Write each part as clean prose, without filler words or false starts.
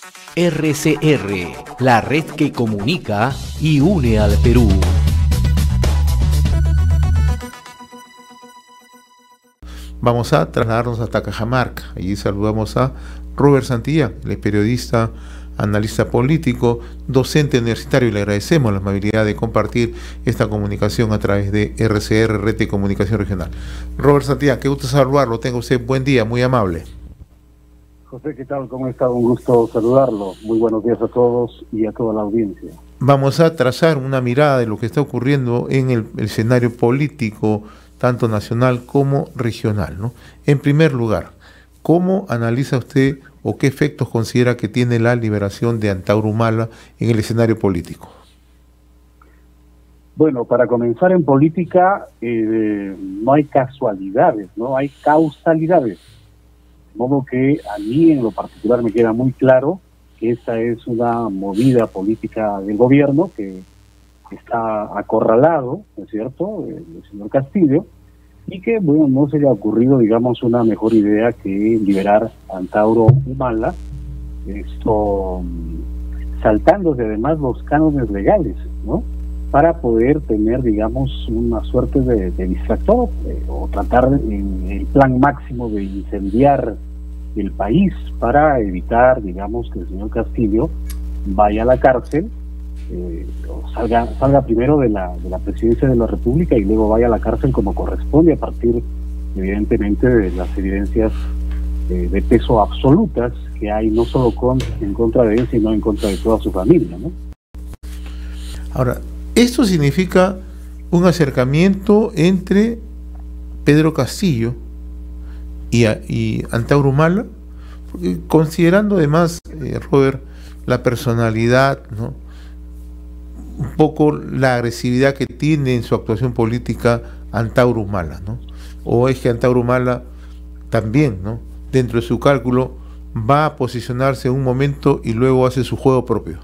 RCR, la red que comunica y une al Perú. Vamos a trasladarnos hasta Cajamarca. Allí saludamos a Robert Santillán, él es periodista, analista político, docente universitario, y le agradecemos la amabilidad de compartir esta comunicación a través de RCR, Red de Comunicación Regional. Robert Santillán, qué gusto saludarlo, tenga usted buen día, muy amable. José, ¿qué tal? ¿Cómo está? Un gusto saludarlo. Muy buenos días a todos y a toda la audiencia. Vamos a trazar una mirada de lo que está ocurriendo en el escenario político, tanto nacional como regional, ¿no? En primer lugar, ¿cómo analiza usted o qué efectos considera que tiene la liberación de Antauro Humala en el escenario político? Bueno, para comenzar en política, no hay casualidades, no hay causalidades. De modo que a mí en lo particular me queda muy claro que esta es una movida política del gobierno que está acorralado, ¿no es cierto?, el señor Castillo, y que, bueno, no se le ha ocurrido, digamos, una mejor idea que liberar a Antauro Humala, saltándose además los cánones legales, ¿no?, para poder tener, digamos, una suerte de distractor, o tratar en el plan máximo de incendiar el país para evitar, digamos, que el señor Castillo vaya a la cárcel, o salga primero de la presidencia de la República y luego vaya a la cárcel como corresponde, a partir, evidentemente, de las evidencias de peso absolutas que hay, no solo en contra de él, sino en contra de toda su familia, ¿no? Ahora, esto significa un acercamiento entre Pedro Castillo y Antauro Humala, considerando además, Robert, la personalidad, ¿no?, un poco la agresividad que tiene en su actuación política Antauro Humala, ¿no? O es que Antauro Humala también, ¿no?, dentro de su cálculo va a posicionarse en un momento y luego hace su juego propio.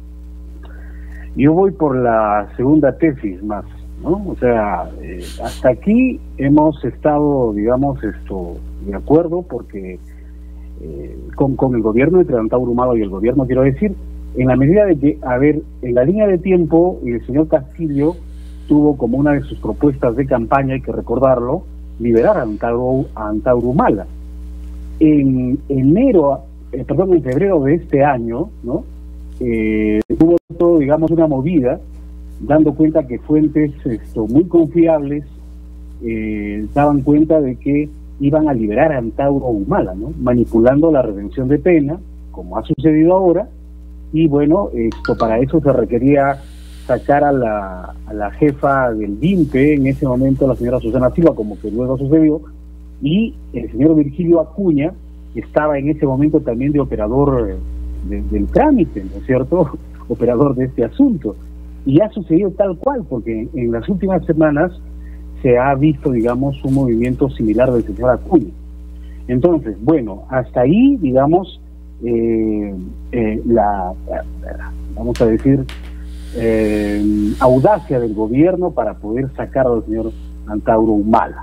Yo voy por la segunda tesis más, ¿no? O sea, hasta aquí hemos estado, digamos, de acuerdo, porque con el gobierno, entre Antauro Humala y el gobierno, quiero decir, en la medida de que, a ver, en la línea de tiempo, el señor Castillo tuvo como una de sus propuestas de campaña, hay que recordarlo, liberar a Antauro Humala. En febrero de este año, ¿no?, hubo todo, digamos, una movida, dando cuenta que fuentes muy confiables daban cuenta de que iban a liberar a Antauro Humala, ¿no?, manipulando la redención de pena, como ha sucedido ahora. Y bueno, para eso se requería sacar a la jefa del VIMPE, en ese momento la señora Susana Silva, como que luego sucedió, y el señor Virgilio Acuña estaba en ese momento también de operador del trámite, ¿no es cierto?, operador de este asunto. Y ha sucedido tal cual, porque en las últimas semanas se ha visto, digamos, un movimiento similar del señor Acuña. Entonces, bueno, hasta ahí, digamos, vamos a decir, audacia del gobierno para poder sacar al señor Antauro Humala.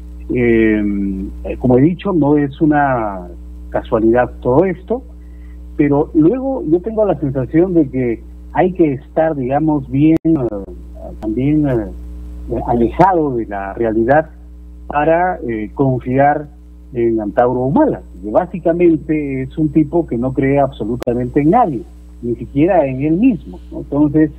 Como he dicho, no es una casualidad todo esto, pero luego yo tengo la sensación de que hay que estar, digamos, bien, también alejado de la realidad para confiar en Antauro Humala, que básicamente es un tipo que no cree absolutamente en nadie, ni siquiera en él mismo, ¿no? Entonces,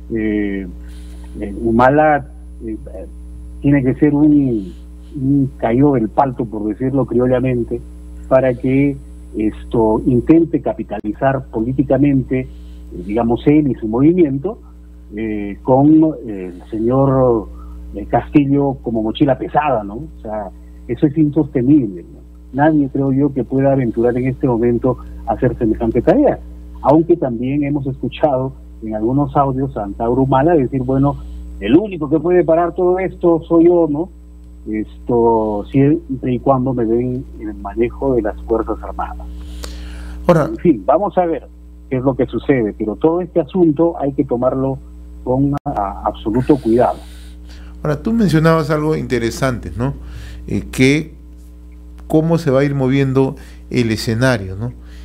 Humala tiene que ser un caído del palto, por decirlo criollamente, para que intente capitalizar políticamente, digamos, él y su movimiento, con el señor Castillo como mochila pesada, ¿no? O sea, eso es insostenible, ¿no? Nadie, creo yo, que pueda aventurar en este momento a hacer semejante tarea, aunque también hemos escuchado en algunos audios a Antauro Humala decir, bueno, el único que puede parar todo esto soy yo, ¿no? Siempre y cuando me den el manejo de las Fuerzas Armadas. Ahora, en fin, vamos a ver qué es lo que sucede, pero todo este asunto hay que tomarlo con absoluto cuidado. Ahora, tú mencionabas algo interesante, ¿no? Que cómo se va a ir moviendo el escenario, ¿no?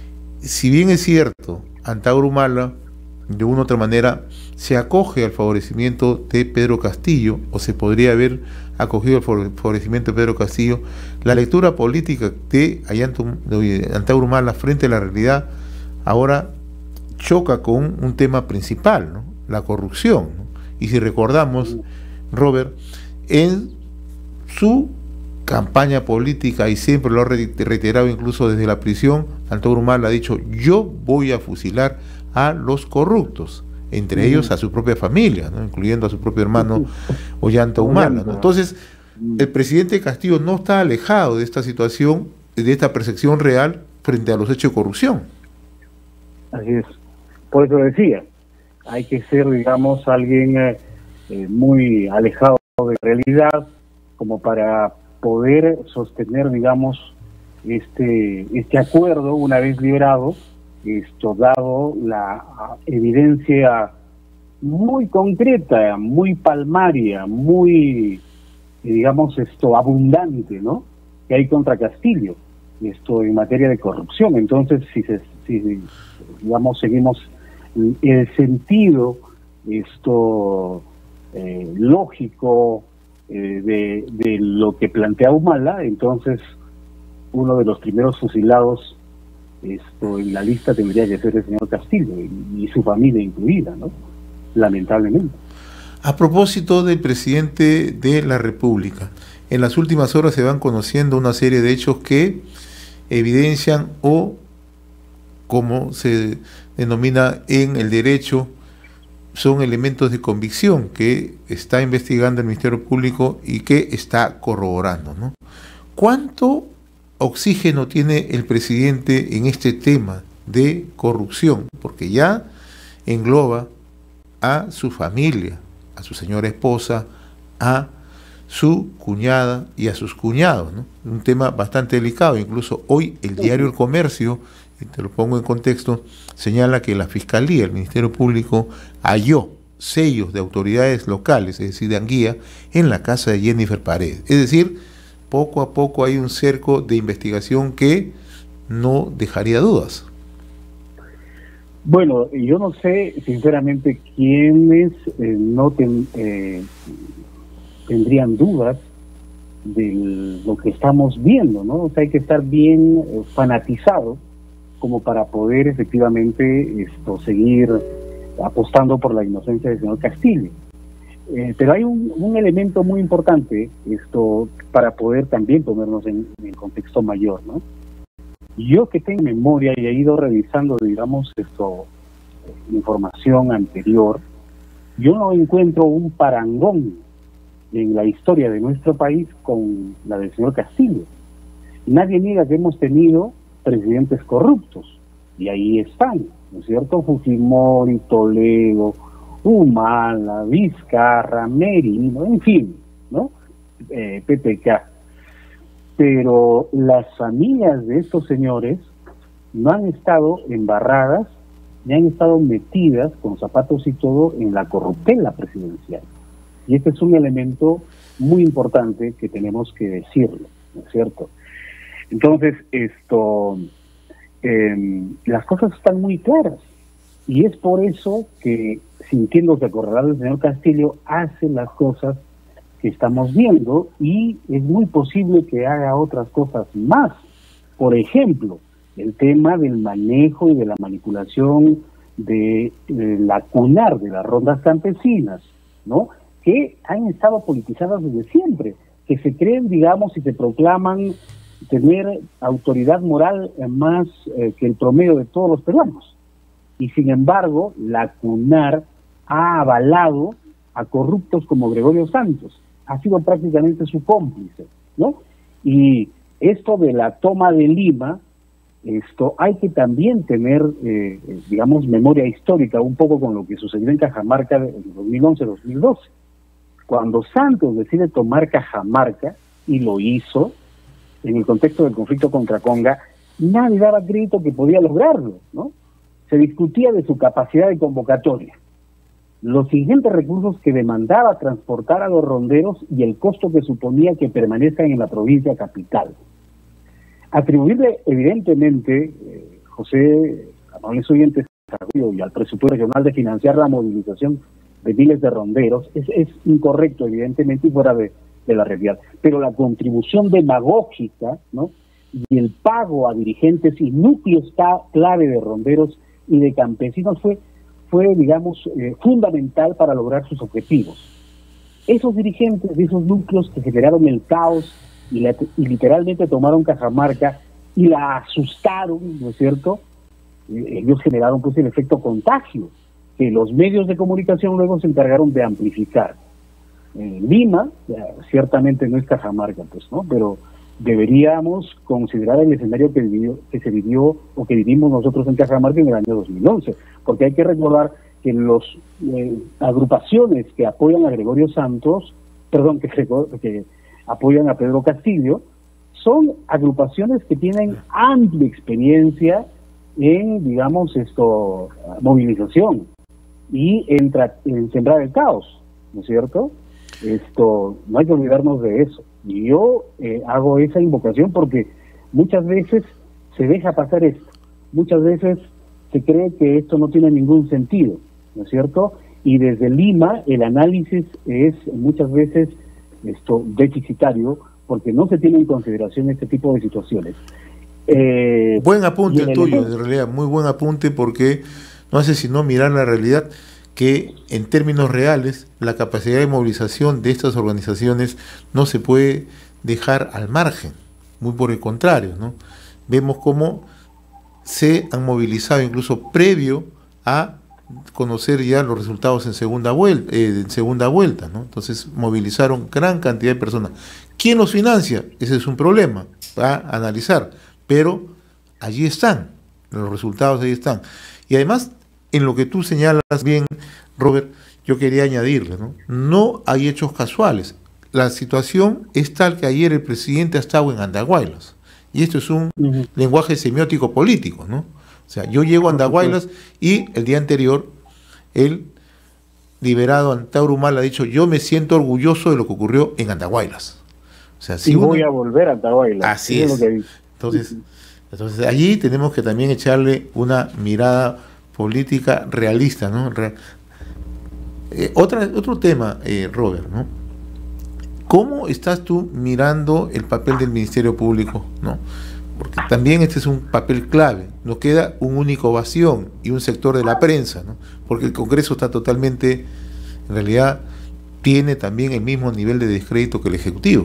si bien es cierto, Antauro Humala de una u otra manera se acoge al favorecimiento de Pedro Castillo, o se podría haber acogido al favorecimiento de Pedro Castillo, la lectura política de Antauro Humala frente a la realidad ahora choca con un tema principal, ¿no? La corrupción, ¿no? Y si recordamos, Robert, en su campaña política, y siempre lo ha reiterado incluso desde la prisión, Antauro Humala ha dicho: yo voy a fusilar a los corruptos, entre ellos a su propia familia, ¿no? Incluyendo a su propio hermano Ollanta Humala, ¿no? Entonces, el presidente Castillo no está alejado de esta situación, de esta percepción real frente a los hechos de corrupción. Así es. Por eso decía, hay que ser, digamos, alguien muy alejado de la realidad como para poder sostener, digamos, este acuerdo una vez liberado, dado la evidencia muy concreta, muy palmaria, muy, digamos, abundante, ¿no?, que hay contra Castillo, en materia de corrupción. Entonces, si digamos, seguimos el sentido lógico de lo que plantea Humala, entonces uno de los primeros fusilados en la lista tendría que ser el señor Castillo y su familia incluida, ¿no?, lamentablemente. A propósito del presidente de la República, en las últimas horas se van conociendo una serie de hechos que evidencian, o como se denomina en el derecho, son elementos de convicción que está investigando el Ministerio Público y que está corroborando, ¿no? ¿Cuánto oxígeno tiene el presidente en este tema de corrupción? Porque ya engloba a su familia, a su señora esposa, a su cuñada y a sus cuñados, ¿no? Un tema bastante delicado. Incluso hoy el diario El Comercio, y te lo pongo en contexto, señala que la Fiscalía, el Ministerio Público, halló sellos de autoridades locales, es decir, de Anguía, en la casa de Jennifer Paredes. Es decir, poco a poco hay un cerco de investigación que no dejaría dudas. Bueno, yo no sé, sinceramente, quiénes no tendrían dudas de lo que estamos viendo, ¿no? O sea, hay que estar bien fanatizado como para poder efectivamente seguir apostando por la inocencia del señor Castillo. Pero hay un elemento muy importante para poder también ponernos en contexto mayor, ¿no? Yo, que tengo memoria y he ido revisando, digamos, información anterior, yo no encuentro un parangón en la historia de nuestro país con la del señor Castillo. Nadie niega que hemos tenido presidentes corruptos, y ahí están, ¿no es cierto? Fujimori, Toledo, Humala, Vizcarra, Merino, en fin, ¿no? PPK. Pero las familias de estos señores no han estado embarradas, ni han estado metidas con zapatos y todo en la corruptela presidencial. Y este es un elemento muy importante que tenemos que decirlo, ¿no es cierto? Entonces, las cosas están muy claras, y es por eso que, sintiéndose acorralado, el señor Castillo hace las cosas que estamos viendo, y es muy posible que haga otras cosas más. Por ejemplo, el tema del manejo y de la manipulación de la CUNAR, de las rondas campesinas, ¿no?, que han estado politizadas desde siempre, que se creen, digamos, y se proclaman tener autoridad moral más que el promedio de todos los peruanos. Y sin embargo, la CUNAR ha avalado a corruptos como Gregorio Santos, ha sido prácticamente su cómplice, ¿no? Y esto de la toma de Lima, hay que también tener, digamos, memoria histórica, un poco con lo que sucedió en Cajamarca en 2011-2012. Cuando Santos decide tomar Cajamarca, y lo hizo en el contexto del conflicto contra Conga, nadie daba crédito que podía lograrlo, ¿no? Se discutía de su capacidad de convocatoria, los ingentes recursos que demandaba transportar a los ronderos y el costo que suponía que permanezcan en la provincia capital. Atribuirle, evidentemente, José, amables oyentes, y al presupuesto regional de financiar la movilización de miles de ronderos, es incorrecto, evidentemente, y fuera de la realidad. Pero la contribución demagógica, ¿no?, y el pago a dirigentes y núcleos clave de ronderos y de campesinos fue digamos, fundamental para lograr sus objetivos. Esos dirigentes de esos núcleos que generaron el caos y literalmente tomaron Cajamarca y la asustaron, ¿no es cierto? Ellos generaron pues el efecto contagio, que los medios de comunicación luego se encargaron de amplificar. Lima, ciertamente no es Cajamarca, pues, ¿no? Pero deberíamos considerar el escenario que se vivió o que vivimos nosotros en Cajamarca en el año 2011, porque hay que recordar que las agrupaciones que apoyan a Gregorio Santos, que apoyan a Pedro Castillo, son agrupaciones que tienen amplia experiencia en, digamos, movilización y en sembrar el caos, ¿no es cierto? No hay que olvidarnos de eso. Y yo hago esa invocación porque muchas veces se deja pasar esto, muchas veces se cree que esto no tiene ningún sentido, ¿no es cierto? Y desde Lima el análisis es muchas veces deficitario porque no se tiene en consideración este tipo de situaciones. Buen apunte el tuyo, en realidad, muy buen apunte, porque no hace sino mirar la realidad, que en términos reales la capacidad de movilización de estas organizaciones no se puede dejar al margen, muy por el contrario, ¿no? Vemos cómo se han movilizado incluso previo a conocer ya los resultados en segunda vuelta, ¿no? Entonces movilizaron gran cantidad de personas. ¿Quién los financia? Ese es un problema a analizar, pero allí están, los resultados ahí están. Y además, en lo que tú señalas bien, Robert, yo quería añadirle, no hay hechos casuales. La situación es tal que ayer el presidente ha estado en Andahuaylas, y esto es un lenguaje semiótico político, ¿no? O sea, yo llego a Andahuaylas y el día anterior el liberado Antauro Humala ha dicho: yo me siento orgulloso de lo que ocurrió en Andahuaylas. O sea, si voy a volver a Andahuaylas. Así es. Entonces allí tenemos que también echarle una mirada política realista, ¿no? Otro tema, Robert, ¿no? ¿Cómo estás tú mirando el papel del Ministerio Público, ¿no? Porque también este es un papel clave. Nos queda un único ovación y un sector de la prensa, ¿no? Porque el Congreso está totalmente, en realidad, tiene también el mismo nivel de descrédito que el Ejecutivo.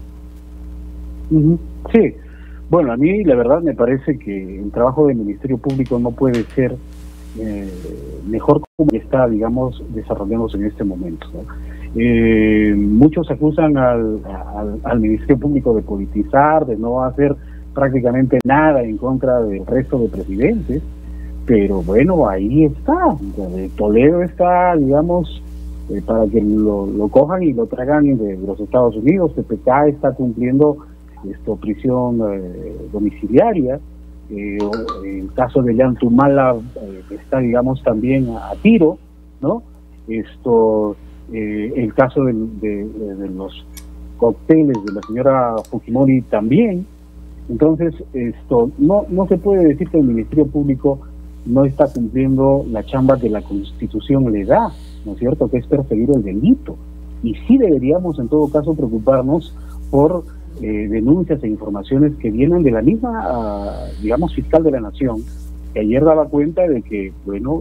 Sí. Bueno, a mí la verdad me parece que el trabajo del Ministerio Público no puede ser mejor como está, digamos, desarrollándose en este momento, ¿no? Muchos acusan al Ministerio Público de politizar, de no hacer prácticamente nada en contra del resto de presidentes, pero bueno, ahí está. Toledo está, digamos, para que lo cojan y lo traigan de los Estados Unidos. PPK está cumpliendo prisión domiciliaria. El caso de Leandro Humala está, digamos, también a tiro, ¿no? El caso de los cócteles de la señora Fujimori también. Entonces, no se puede decir que el Ministerio Público no está cumpliendo la chamba que la Constitución le da, ¿no es cierto?, que es perseguir el delito. Y sí deberíamos, en todo caso, preocuparnos por denuncias e informaciones que vienen de la misma, digamos, fiscal de la Nación, que ayer daba cuenta de que, bueno,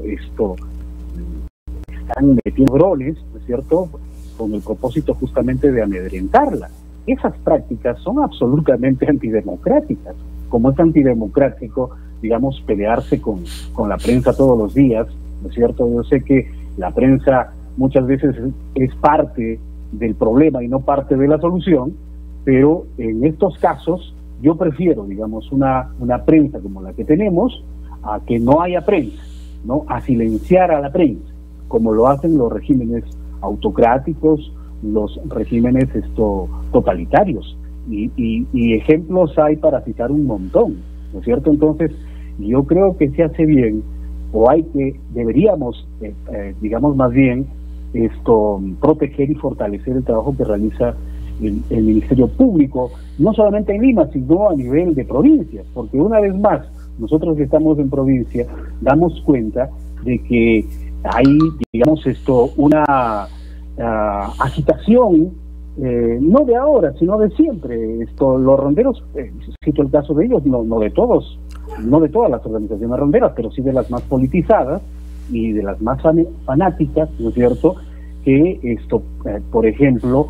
están metiendo broles, ¿no es cierto?, con el propósito justamente de amedrentarla. Esas prácticas son absolutamente antidemocráticas, como es antidemocrático, digamos, pelearse con la prensa todos los días, ¿no es cierto? Yo sé que la prensa muchas veces es parte del problema y no parte de la solución, pero en estos casos yo prefiero, digamos, una prensa como la que tenemos a que no haya prensa, ¿no? A silenciar a la prensa, como lo hacen los regímenes autocráticos, los regímenes totalitarios, y ejemplos hay para citar un montón, ¿no es cierto? Entonces yo creo que se hace bien, o deberíamos digamos más bien proteger y fortalecer el trabajo que realiza el Ministerio Público, no solamente en Lima, sino a nivel de provincias, porque una vez más nosotros que estamos en provincia damos cuenta de que hay, digamos, una agitación, no de ahora, sino de siempre. Los ronderos, cito el caso de ellos, no de todos, no de todas las organizaciones ronderas, pero sí de las más politizadas y de las más fanáticas, ¿no es cierto?, que por ejemplo,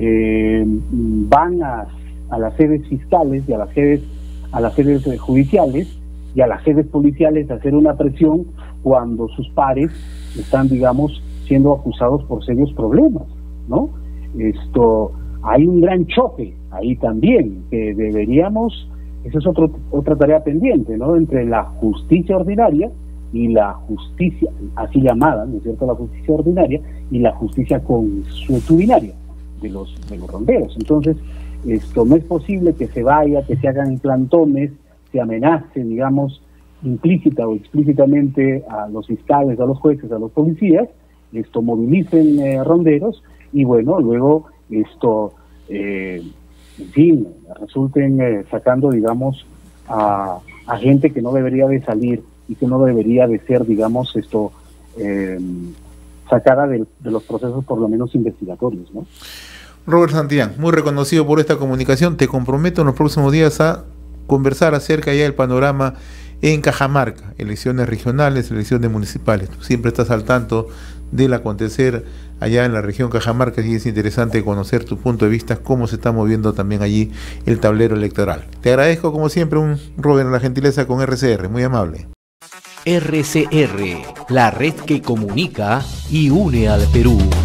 van a las sedes fiscales y a las sedes judiciales y a las sedes policiales a hacer una presión cuando sus pares están, digamos, siendo acusados por serios problemas, ¿no? Hay un gran choque ahí también, que deberíamos, esa es otra tarea pendiente, ¿no?, entre la justicia ordinaria y la justicia, así llamada, ¿no es cierto?, la justicia ordinaria y la justicia consuetudinaria de los ronderos. Entonces, no es posible que se vaya, que se hagan plantones, se amenace, digamos, implícita o explícitamente a los fiscales, a los jueces, a los policías, movilicen ronderos y bueno, luego en fin, resulten sacando, digamos, a gente que no debería de salir y que no debería de ser, digamos, sacada de los procesos por lo menos investigatorios, ¿no? Robert Santillán, muy reconocido por esta comunicación. Te comprometo en los próximos días a conversar acerca ya del panorama en Cajamarca, elecciones regionales, elecciones municipales. Tú siempre estás al tanto del acontecer allá en la región Cajamarca y es interesante conocer tu punto de vista, cómo se está moviendo también allí el tablero electoral. Te agradezco como siempre, Robert, la gentileza con RCR, muy amable. RCR, la red que comunica y une al Perú.